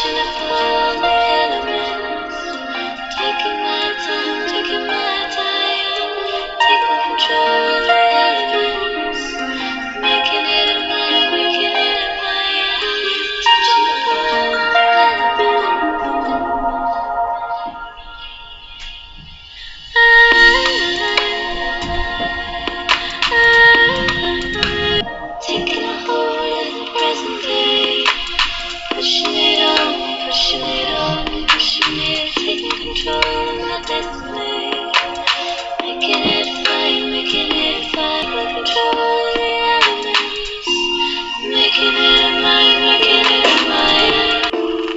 pushing it through all the elements, taking my time, taking my time, taking control of the elements, making it a mine, making it a mine, touching the all the elements. Taking a hold of the present day, pushing it on, pushing it on, pushing it, taking control of my destiny, making it fine, with control of the elements, making it a mine, making it a mine.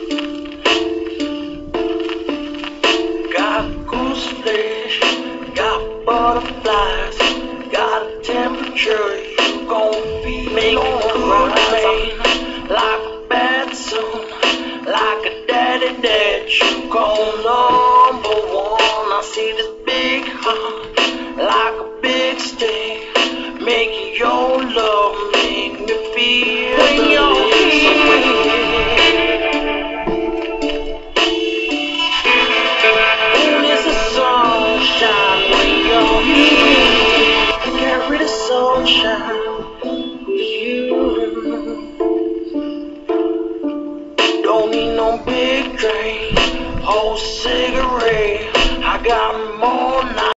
Got goose flesh, got butterflies, got a temperature, you gon' be making good rain, like a bad son, like a daddy that you gon' number one. I see this big heart, like a big stick, making your love make me feel when you're here. When is the sunshine when you're here? Carry the sunshine with you. Don't need no big drink, whole cigarette. I got more nights.